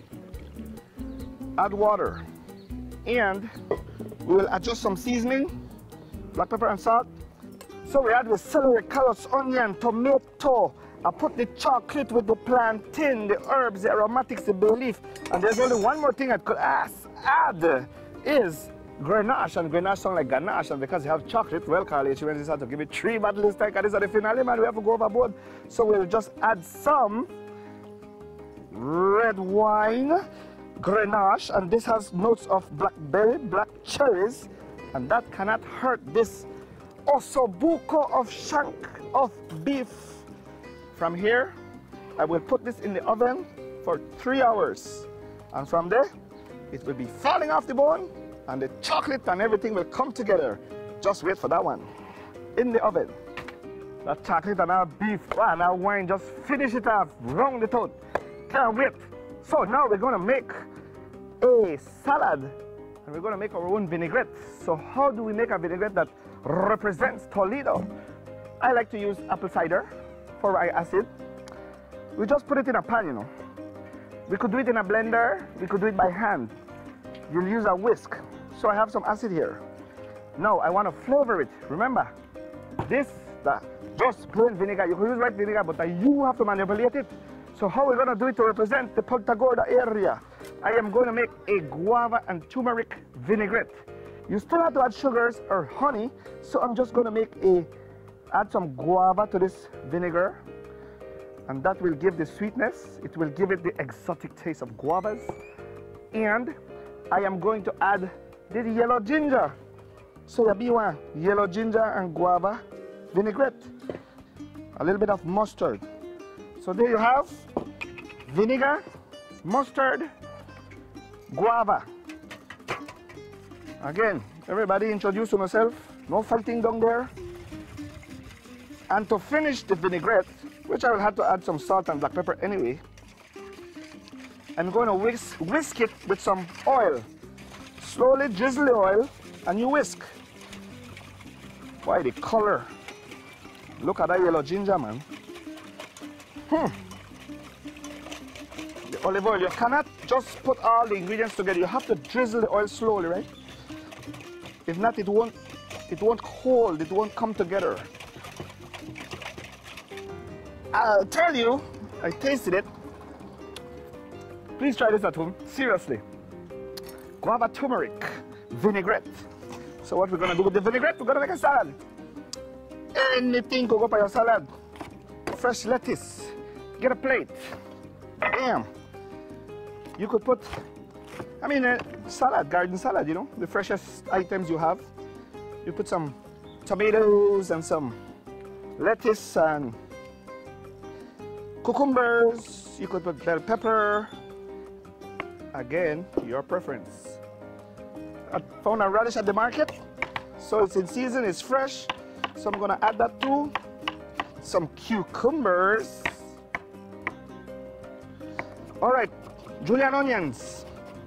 add water, and we will adjust some seasoning, black pepper and salt. So we add the celery, carrots, onion, tomato. I put the chocolate with the plantain, the herbs, the aromatics, the bay leaf. And there's only one more thing I could ask, add is Grenache. And Grenache sound like ganache. And because you have chocolate, well, Carl H. Menzies had to give it three bottles this time, because this is the finale, man. We have to go overboard. So we'll just add some red wine, Grenache. And this has notes of blackberry, black cherries. And that cannot hurt this ossobuco of shank of beef. From here, I will put this in the oven for three hours. And from there, it will be falling off the bone, and the chocolate and everything will come together. Just wait for that one. In the oven. That chocolate and our beef and our wine, just finish it off, round it out. Can't wait. So now we're gonna make a salad, and we're gonna make our own vinaigrette. So how do we make a vinaigrette that represents Toledo? I like to use apple cider for my acid. We just put it in a pan, you know. We could do it in a blender, we could do it by hand. You'll use a whisk. So I have some acid here. Now I want to flavor it. Remember, this, the just plain vinegar, you can use white vinegar, but you have to manipulate it. So how we're gonna do it to represent the Punta Gorda area? I am going to make a guava and turmeric vinaigrette. You still have to add sugars or honey, so I'm just gonna make a add some guava to this vinegar, and that will give the sweetness. It will give it the exotic taste of guavas. And I am going to add the yellow ginger. So you be one yellow ginger and guava vinaigrette. A little bit of mustard. So there you have vinegar, mustard, guava. Again, everybody introduce yourself. No fighting down there. And to finish the vinaigrette, which I will have to add some salt and black pepper anyway, I'm going to whisk, whisk it with some oil. Slowly drizzle the oil and you whisk. Why, the color. Look at that yellow ginger, man. Hmm. The olive oil, you cannot just put all the ingredients together. You have to drizzle the oil slowly, right? If not, it won't, it won't hold, it won't come together. I'll tell you, I tasted it. Please try this at home, seriously. Guava turmeric vinaigrette. So what we're gonna do with the vinaigrette, we're gonna make a salad. Anything could go for your salad. Fresh lettuce, get a plate. Bam. You could put, I mean, a salad, garden salad, you know, the freshest items you have. You put some tomatoes and some lettuce and cucumbers, you could put bell pepper. Again, your preference. I found a radish at the market, so it's in season, it's fresh. So I'm gonna add that too. Some cucumbers. All right, julienne onions.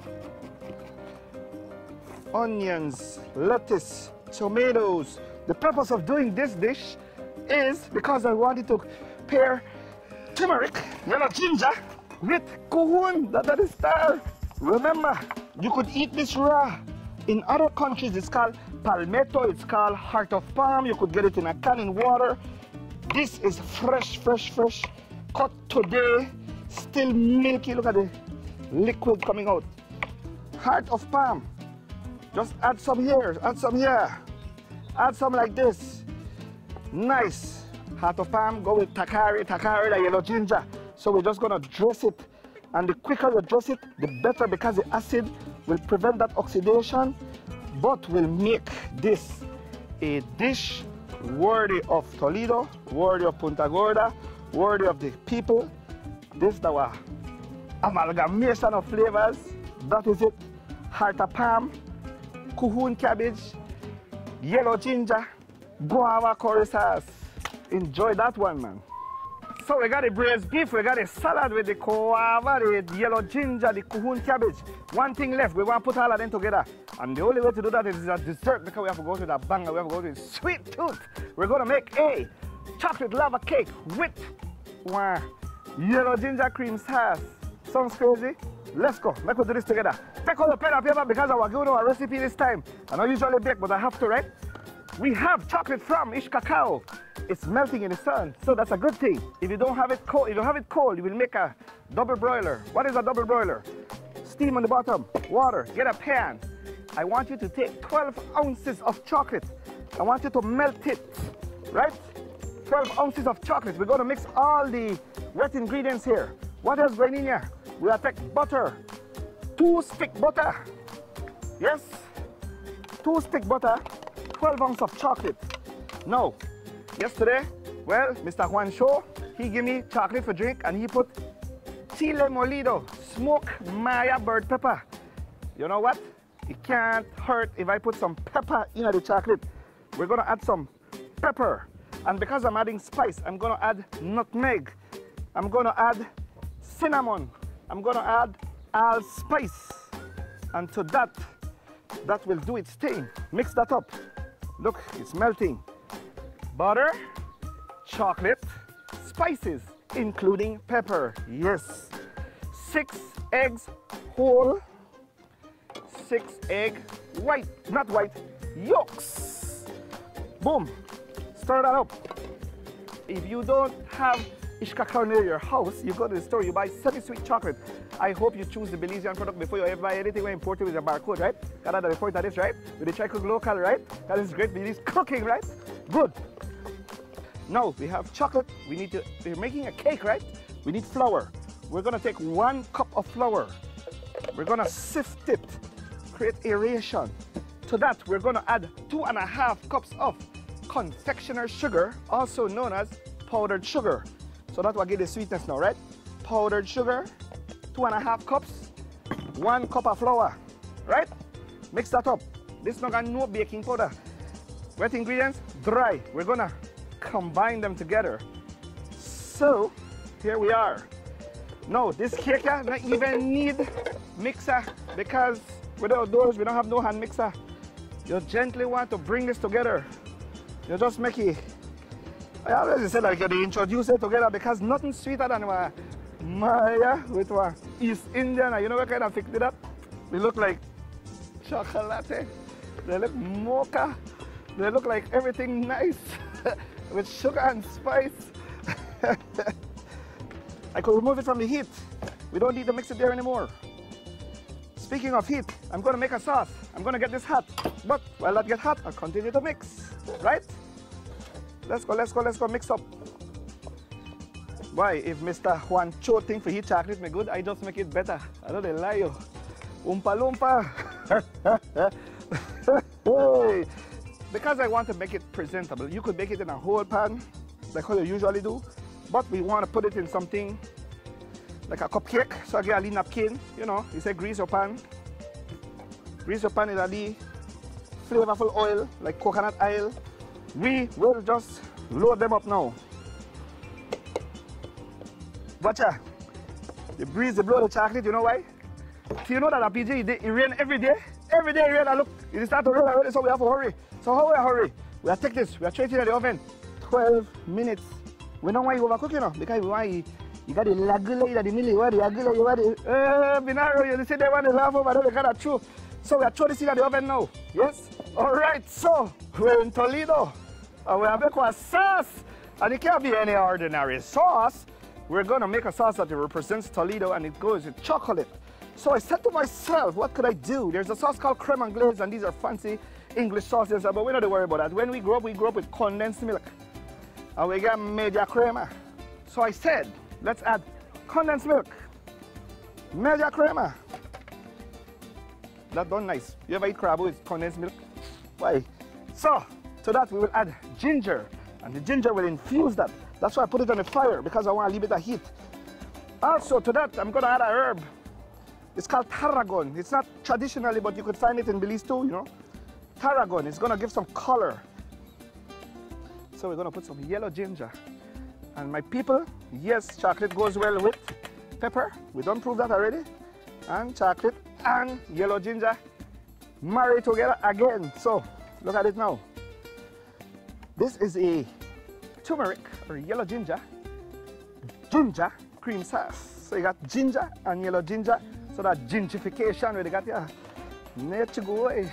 Onions, lettuce, tomatoes. The purpose of doing this dish is because I wanted to pair turmeric, yellow ginger, with cohune, that, that is star. Remember, you could eat this raw. In other countries, it's called palmetto, it's called heart of palm. You could get it in a can in water. This is fresh, fresh, fresh, cut today, still milky. Look at the liquid coming out. Heart of palm. Just add some here, add some here. Add some like this. Nice. Heart of palm, go with tacari, tacari, the yellow ginger. So we're just gonna dress it. And the quicker you dress it, the better, because the acid will prevent that oxidation, but will make this a dish worthy of Toledo, worthy of Punta Gorda, worthy of the people. This is our amalgamation of flavors. That is it. Heart of palm, cohune cabbage, yellow ginger, guava curry sauce. Enjoy that one, man. So we got the braised beef, we got a salad with the guava, the yellow ginger, the cohune cabbage. One thing left, we want to put all of them together. And the only way to do that is a dessert, because we have to go to the banger, we have to go to the sweet tooth. We're going to make a chocolate lava cake with one yellow ginger cream sauce. Sounds crazy? let's go. Let's do this together. Take out the pen and paper because I will give you a recipe this time. I don't usually bake, but I have to, right? We have chocolate from Ish Cacao. It's melting in the sun, so that's a good thing. If you don't have it cold, if you have it cold, you will make a double broiler. What is a double broiler? Steam on the bottom, water, get a pan. I want you to take twelve ounces of chocolate. I want you to melt it, right? twelve ounces of chocolate. We're going to mix all the wet ingredients here. What else going in here? We will take butter, two stick butter. Yes, two stick butter, twelve ounces of chocolate. Now, yesterday, well, Mister Juan Show, he gave me chocolate for drink and he put chile molido, smoked Maya bird pepper. You know what? It can't hurt if I put some pepper in the chocolate. We're gonna add some pepper. And because I'm adding spice, I'm gonna add nutmeg. I'm gonna add cinnamon. I'm gonna add allspice. And to that, that will do its thing. Mix that up. Look, it's melting. Butter, chocolate, spices, including pepper. Yes. Six eggs whole. Six egg white, not white, yolks. Boom. Stir that up. If you don't have Ish Cacao near your house, you go to the store, you buy semi-sweet chocolate. I hope you choose the Belizean product before you ever buy anything we imported with a barcode, right? Got the report of this, right? With the try cook local, right? That is great Belize cooking, right? Good. Now we have chocolate. We need to, we're making a cake, right? We need flour. We're gonna take one cup of flour. We're gonna sift it, create aeration. To that, we're gonna add two and a half cups of confectioner sugar, also known as powdered sugar. So that will give the sweetness now, right? Powdered sugar, two and a half cups, one cup of flour, right? Mix that up. This not got no baking powder. Wet ingredients, dry. We're gonna combine them together. So, here we are. Now, this cake not even need mixer because without those, we don't have no hand mixer. You gently want to bring this together. You just make it. I always say like you introduce it together because nothing sweeter than uh, Maya with uh, East Indian. You know what kind of fix it up? They look like chocolate. They look mocha. They look like everything nice with sugar and spice. I could remove it from the heat. We don't need to mix it there anymore. Speaking of heat, I'm going to make a sauce. I'm going to get this hot. But while that gets hot, I'll continue to mix. Right? Let's go, let's go, let's go mix up. Why? If Mister Juan Cho think for heat chocolate me good, I just make it better. I don't lie you. Oompa loompa. Hey. Because I want to make it presentable, you could make it in a whole pan, like how you usually do. But we want to put it in something like a cupcake. So I get a little napkin, you know, you say grease your pan. Grease your pan in a little flavorful oil, like coconut oil. We will just load them up now. Watcha, the breeze, they blow the chocolate, you know why? Do you know that at P G, it rain every day? Every day it rain, and look, it start to rain already, so we have to hurry. So how we hurry? We have to take this, we are straight in the oven. twelve minutes. We don't want you overcook, you know, because we want you, you got the lagula, you got the milli, you want the lagula, you want the, uh, binaro, you see they want to laugh over there, they got a true. So we are throwing this in the oven now, yes? All right, so we're in Toledo, and we have make a sauce, and it can't be any ordinary sauce. We're gonna make a sauce that represents Toledo, and it goes with chocolate. So I said to myself, what could I do? There's a sauce called creme anglaise, and these are fancy English sauces, but we don't have to worry about that. When we grew up, we grew up with condensed milk, and we got media crema. So I said, let's add condensed milk, media crema. That's done nice. You ever eat crab with condensed milk? Why? So, to that we will add ginger, and the ginger will infuse that. That's why I put it on the fire, because I want to leave it a heat. Also, to that, I'm going to add a herb. It's called tarragon. It's not traditionally, but you could find it in Belize too, you know. Tarragon, it's going to give some color. So we're going to put some yellow ginger. And my people, yes, chocolate goes well with pepper. We don't prove that already. And chocolate and yellow ginger marry together again. So look at it now. This is a turmeric or yellow ginger, ginger cream sauce. So you got ginger and yellow ginger So that gingification where they got ya. Nature go away.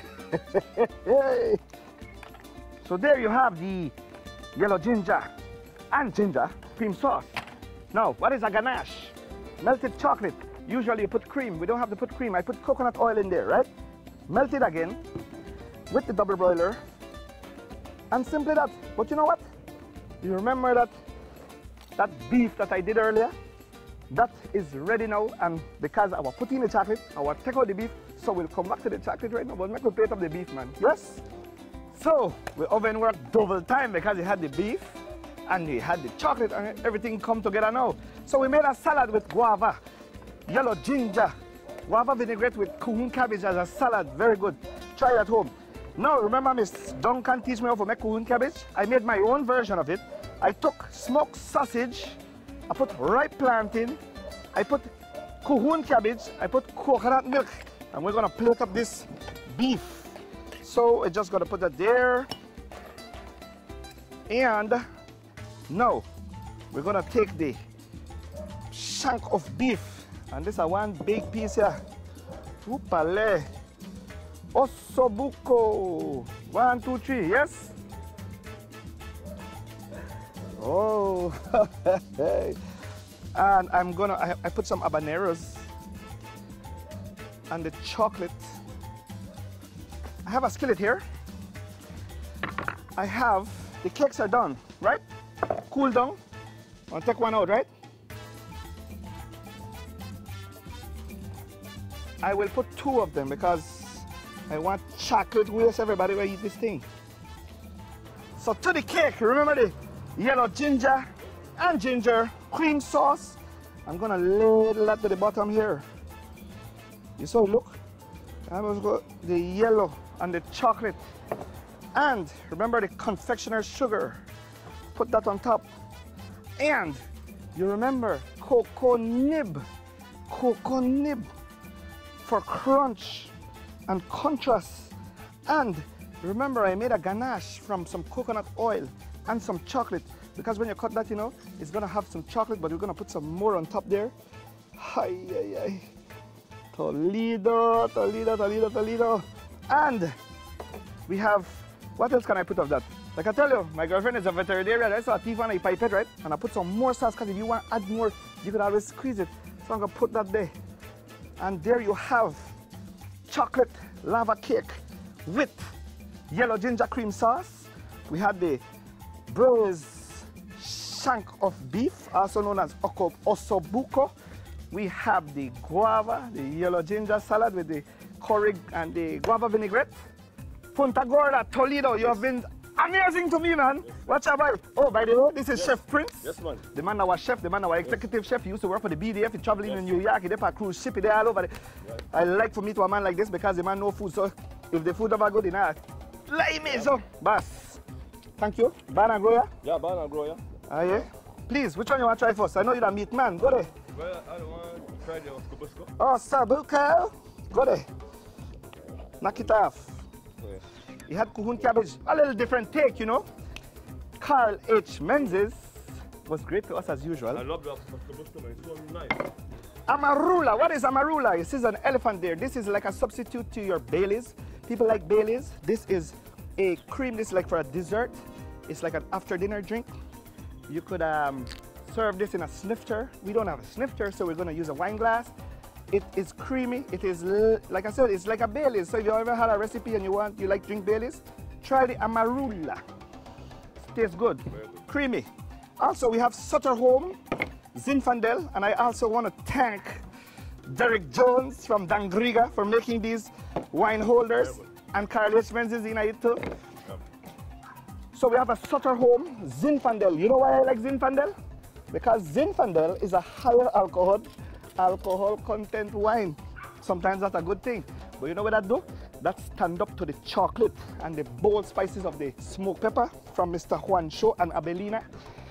So there you have the yellow ginger and ginger cream sauce. Now, what is a ganache? Melted chocolate. Usually you put cream. We don't have to put cream. I put coconut oil in there, right? Melt it again with the double broiler. And simply that. But you know what? You remember that that beef that I did earlier? That is ready now, and because I was putting the chocolate, I will take out the beef, so we'll come back to the chocolate right now, but make a plate of the beef, man. Yes? So, the oven worked double time because it had the beef, and it had the chocolate, and everything come together now. So we made a salad with guava, yellow ginger, guava vinaigrette with Cohune cabbage as a salad. Very good. Try it at home. Now, remember Miss Duncan teach me how to make Cohune cabbage? I made my own version of it. I took smoked sausage, I put ripe plantain, I put Cohune cabbage, I put coconut milk, and we're gonna plate up this beef. So we're just gonna put that there. And now we're gonna take the shank of beef, and this is one big piece here. Oupale. Ossobuco. One, two, three, yes? Oh, and I'm gonna, I, I put some habaneros and the chocolate. I have a skillet here. I have, the cakes are done, right? Cool down. I'll take one out, right? I will put two of them because I want chocolate waste. Everybody will eat this thing. So to the cake, remember the yellow ginger and ginger cream sauce. I'm gonna ladle that to the bottom here. You saw, look. I was got the yellow and the chocolate. And remember the confectioner's sugar. Put that on top. And you remember cocoa nib. Cocoa nib for crunch and contrast. And remember I made a ganache from some coconut oil and some chocolate, because when you cut that, you know, it's gonna have some chocolate, but we're gonna put some more on top there. Ay, ay, ay. Toledo, Toledo, Toledo, Toledo. And we have, what else can I put of that? Like I tell you, my girlfriend is a veterinarian, right? So I teeth on a pipette, right? And I put some more sauce, because if you want to add more, you could always squeeze it. So I'm gonna put that there. And there you have chocolate lava cake with yellow ginger cream sauce. We had the braised shank of beef, also known as ossobuco. We have the guava, the yellow ginger salad with the curry and the guava vinaigrette. Punta Gorda, Toledo, you have been amazing to me, man. Watch out, boy. Oh, by the way, this is yes. Chef Prince. Yes, man. The man that was chef, the man that was executive yes. chef. He used to work for the B D F. He traveling yes. in New York. He did a cruise ship. He did all over. Right. I like to meet a man like this because the man no food. So if the food ever good, he not like me. So, boss. Thank you. Banana grower. Yeah, banana grower. Ah, yeah. Please, which one you want to try first? I know you're a meat man. Go there. Well, I don't want to try the ossobuco. Oh, ossobuco. Go there. Knock it off. Okay. He had Cohune cabbage, a little different take, you know. Carl H. Menzies was great to us as usual. I love the ossobuco, man. It's so nice. Amarula. What is amarula? This is an elephant there. This is like a substitute to your Baileys. People like Baileys. This is a cream. This is like for a dessert. It's like an after dinner drink. You could um, serve this in a snifter. We don't have a snifter, so we're going to use a wine glass. It is creamy. It is, like I said, it's like a Baileys. So if you ever had a recipe and you want, you like drink Baileys, try the Amarula. It tastes good. Creamy. Also, we have Sutter Home, Zinfandel, and I also want to thank Derek Jones from Dangriga for making these wine holders, and Carl H. Menzies in it too. So we have a Sutter Home, Zinfandel. You know why I like Zinfandel? Because Zinfandel is a higher alcohol alcohol content wine. Sometimes that's a good thing. But you know what that do? That stand up to the chocolate and the bold spices of the smoked pepper from Mister Juancho and Abelina.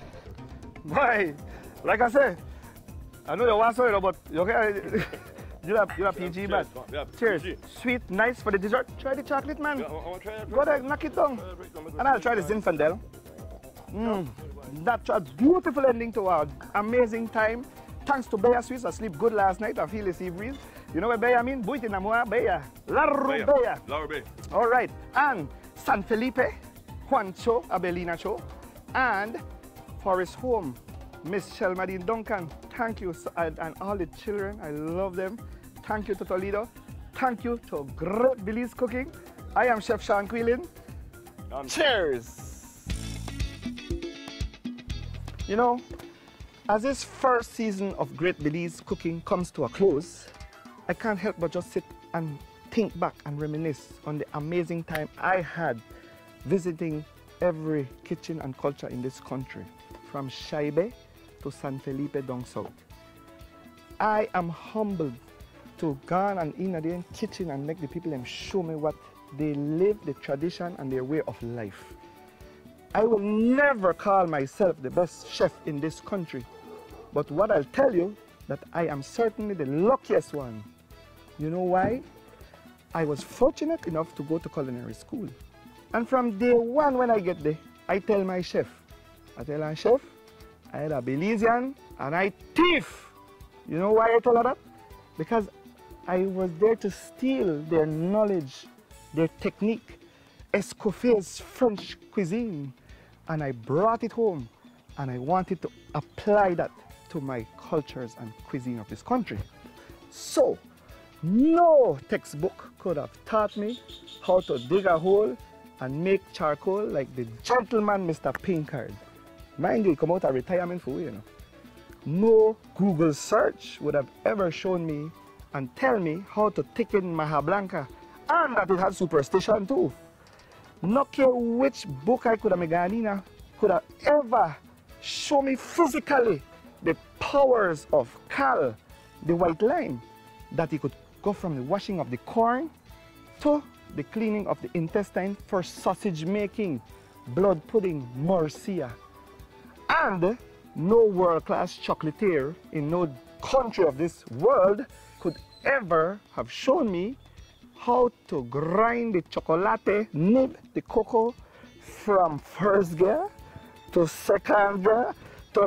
Boy, like I say, I know you want to, but okay, you're a, you're a P G man. Yeah, cheers. P G. Sweet, nice for the dessert. Try the chocolate, man. Yeah, I want to try that. Go there, knock it down. And I'll try the Zinfandel. Mm. That's a beautiful ending to our amazing time. Thanks to Bayer Sweets, I sleep good last night. I feel the sea breeze. You know what Beya mean? Buiti na mua Beya. Larru Beya. Beya. Laura Bay. All right. And San Felipe, Juancho, Abelina Cho, and Forest Home, Miss Shelmadine Duncan. Thank you. So- And, and all the children, I love them. Thank you to Toledo. Thank you to Great Belize Cooking. I am Chef Sean Kuylen. Um, Cheers! You know, as this first season of Great Belize Cooking comes to a close, I can't help but just sit and think back and reminisce on the amazing time I had visiting every kitchen and culture in this country, from Shaibe to San Felipe down south. I am humbled to go and in the kitchen and make the people them show me what they live, the tradition and their way of life. I will never call myself the best chef in this country, but what I'll tell you, that I am certainly the luckiest one. You know why? I was fortunate enough to go to culinary school. And from day one when I get there, I tell my chef, I tell her, chef, I had a Belizean and I thief. You know why I tell her that? Because I was there to steal their knowledge, their technique, Escoffier's French cuisine, and I brought it home and I wanted to apply that to my cultures and cuisine of this country. So, no textbook could have taught me how to dig a hole and make charcoal like the gentleman Mister Pinkard. Mind you, he come out of retirement for you, you know. No Google search would have ever shown me and tell me how to thicken Maja Blanca, and that it had superstition too. No care which book I could have made could have ever shown me physically the powers of Cal, the white line, that it could go from the washing of the corn to the cleaning of the intestine for sausage making, blood pudding, morcilla. And no world-class chocolatier in no country of this world could ever have shown me how to grind the chocolate, nib the cocoa from first gear to second gear to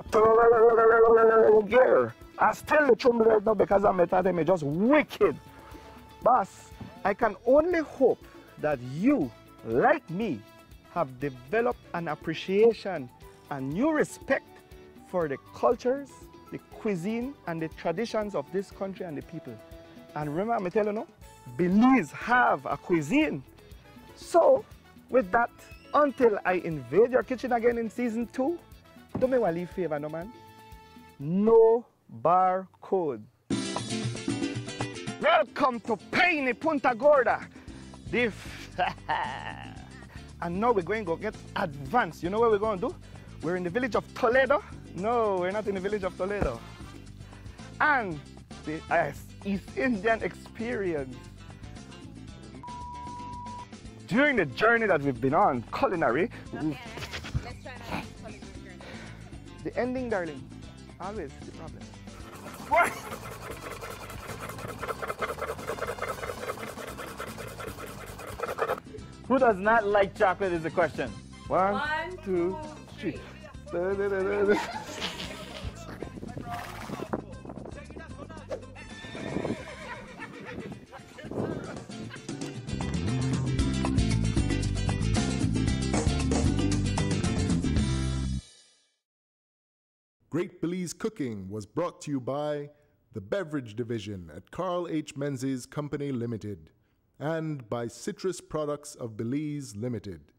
third gear. I still the trouble right now because I'm a just wicked. Boss, I can only hope that you, like me, have developed an appreciation and new respect for the cultures, the cuisine, and the traditions of this country and the people. And remember, I'm telling you, no, Belize have a cuisine. So, with that, until I invade your kitchen again in season two, do me one leave favor, no man. No barcode. Welcome to Paine Punta Gorda. The and now we're going to go get advanced. You know what we're going to do? We're in the village of Toledo. No, we're not in the village of Toledo. And the uh, East Indian experience. During the journey that we've been on, culinary. Okay, let's try that culinary journey. The ending, darling. Always the problem. What? Who does not like chocolate is the question. One, One, two, two, three. Da, da, da, da, da. Great Belize Cooking was brought to you by the Beverage Division at Carl H. Menzies Company Limited and by Citrus Products of Belize Limited.